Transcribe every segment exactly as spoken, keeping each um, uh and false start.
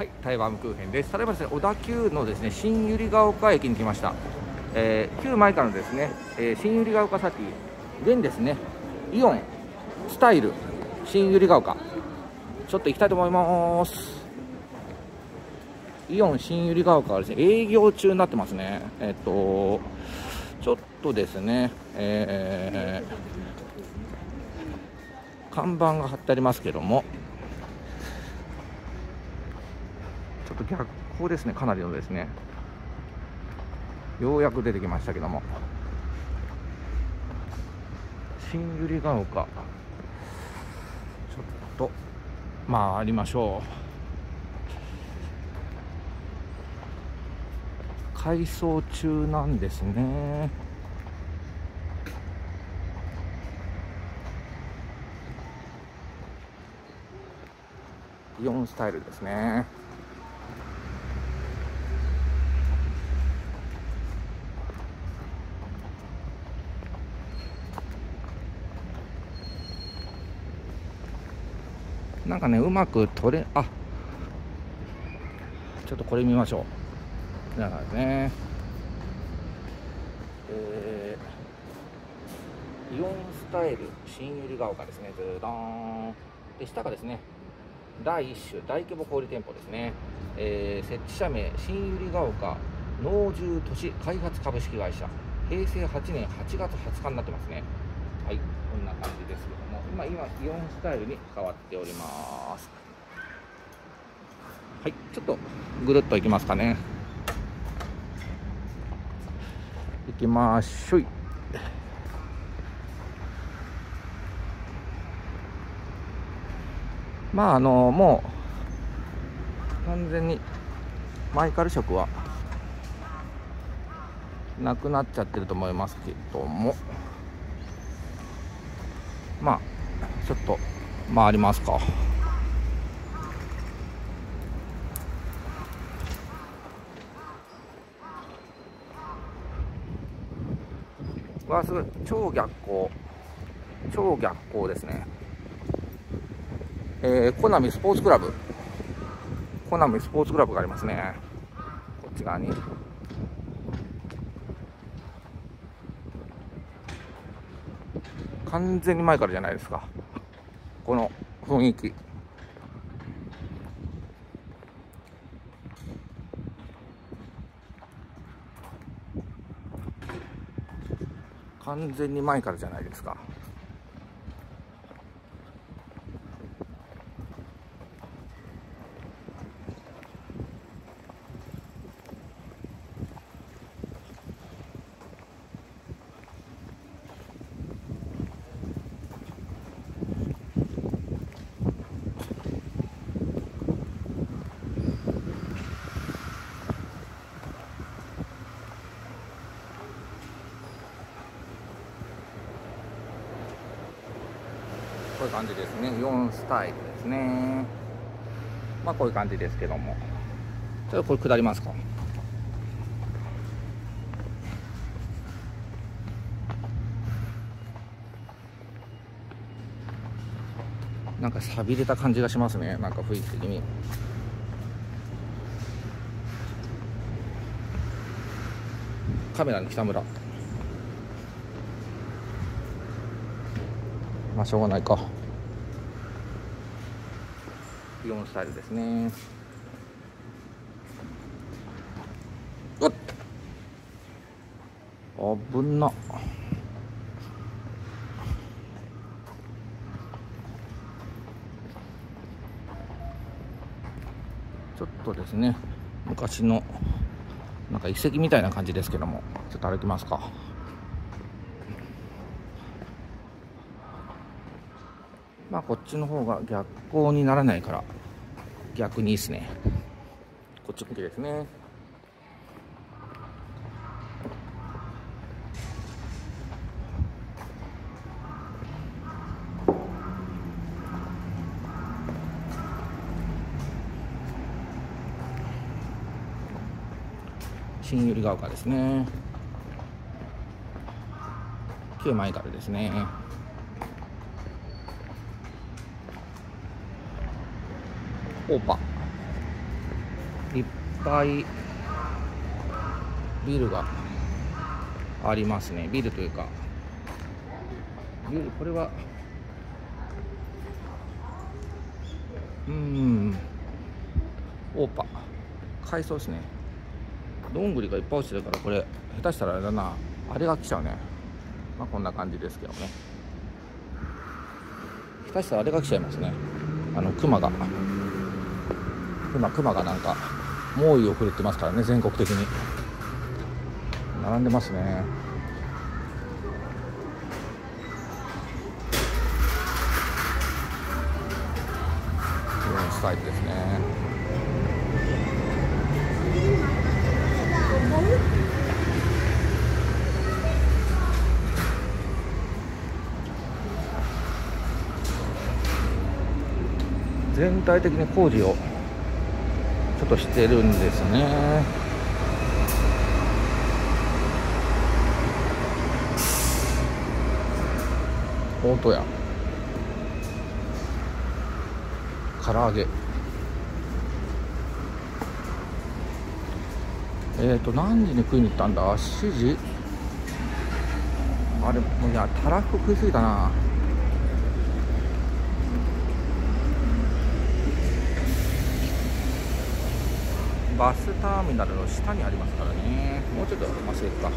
はい、台湾クーヘンです。ただいまですね、小田急のですね、新百合ヶ丘駅に来ました。えー、旧前からのですね、えー、新百合ヶ丘サティ、現ですね、イオンスタイル新百合ヶ丘、ちょっと行きたいと思います。イオン新百合ヶ丘はですね、営業中になってますね。えっと、ちょっとですね、えー、看板が貼ってありますけども、ちょっと逆光ですね、かなりのですね。ようやく出てきましたけども、新百合ヶ丘、ちょっと回りましょう。改装中なんですね。イオンスタイルですね。なんかね、うまく取れ、あ、ちょっとこれ見ましょう。だからね、えー、イオンスタイル新百合ヶ丘ですね。ずーんで、下がですね、第一種大規模小売店舗ですね。えー、設置者名新百合ヶ丘農住都市開発株式会社、平成はちねんはちがつはつかになってますね。はい、こんな感じですけども、今今イオンスタイルに変わっております。はい、ちょっとぐるっといきますかね。行きましょい。まああのもう完全にマイカル色はなくなっちゃってると思いますけども、まあちょっと回りますか。わあ、すごい、超逆光、超逆光ですね。えー、コナミスポーツクラブ、コナミスポーツクラブがありますね、こっち側に。完全に前からじゃないですか、この雰囲気。完全に前からじゃないですか。こういう感じですね。イオンスタイルですね。まあこういう感じですけども、ちょっとこれ下りますか。なんか寂れた感じがしますね、なんか雰囲気的に。カメラの北村、まあしょうがないか。イオンスタイルですね。うっ、危な。ちょっとですね、昔のなんか遺跡みたいな感じですけども、ちょっと歩きますか。まあこっちの方が逆光にならないから逆にいいですね。こっち向きですね。新百合ヶ丘ですね。旧前からですね。オーパぱいビルがありますね。ビルというかビル、これはうーんオーパ海藻ですね。どんぐりがいっぱい落ちてるから、これ下手したらあれだな、あれが来ちゃうね。まあこんな感じですけどね。下手したらあれが来ちゃいますね。あのクマが今クマがなんか猛威を振るってますからね、全国的に並んでますね。イオンスタイルですね。全体的に工事をちょっとしてるんですね。大戸屋、唐揚げ、えーと何時に食いに行ったんだ。しちじ。あれもういやたらふく食いすぎたな。バスターミナルの下にありますからね。もうちょっとまっすぐ行くか。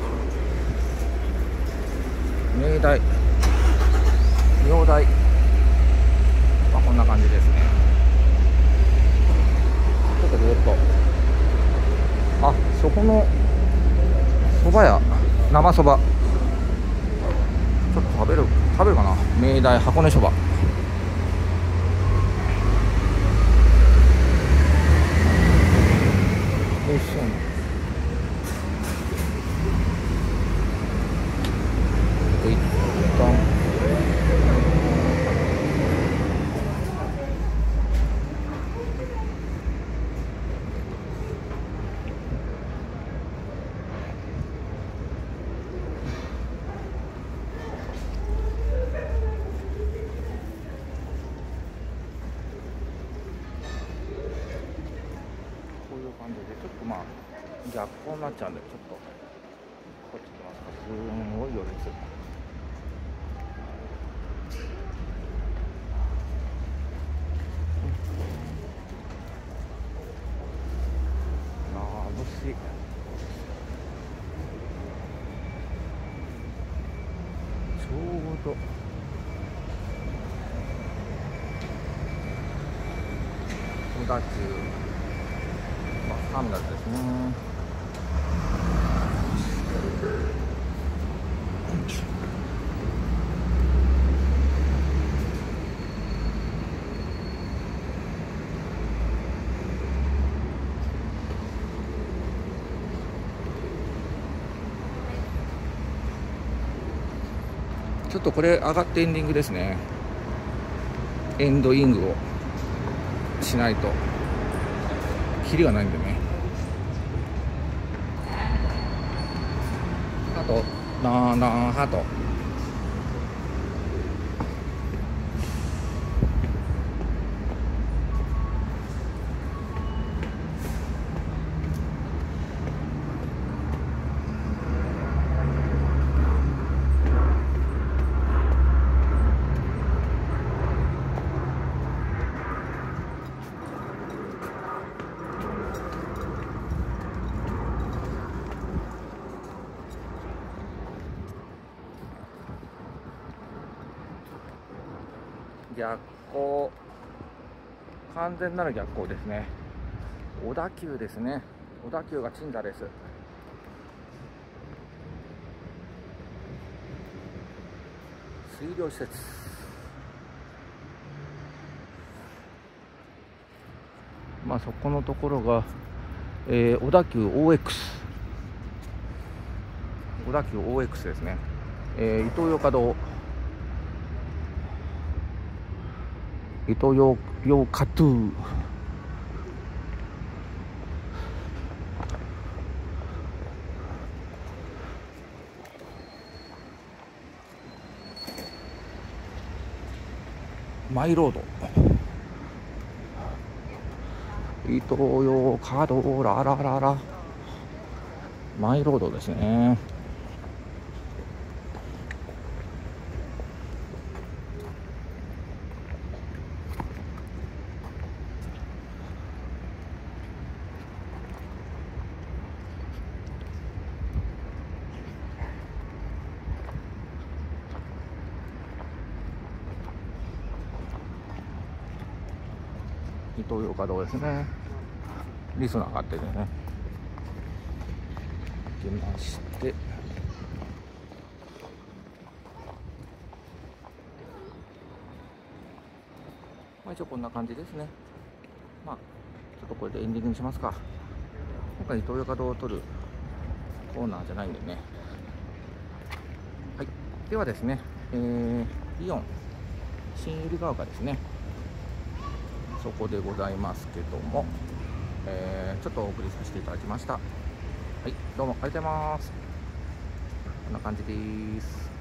明大、明大、まあ、こんな感じですね。ちょっとぐるっと、あ、そこのそば屋、生そばちょっと食べる食べるかな。明大箱根そば、美味しそうな。一旦こういう感じでちょっとまあ逆光になっちゃうんで、ちょっとこっち行きますか。すんごい行列。眩しい。ちょうど小田急バスターミナルですね。ちょっとこれ上がってエンディングですね。エンドイングをしないとキリがないんでね。あとななはと逆光、完全なる逆光ですね。小田急ですね。小田急が鎮座です。水療施設、まあそこのところが、えー、小田急 オーエックス、 小田急 オーエックス ですね。えー、イトーヨーカドー、イトーヨーカドゥ、マイロード、 伊東洋華道ララララマイロードですね。伊東洋華道ですね。リスナーがあってね行きまして、まあ一応こんな感じですね。まあちょっとこれでエンディングにしますか。今回伊東洋華道を撮るコーナーじゃないんでね。はい、ではですね、えー、イオン新百合ヶ丘ですね、そこでございますけども、えー、ちょっとお送りさせていただきました。はい、どうもありがとうございます。こんな感じです。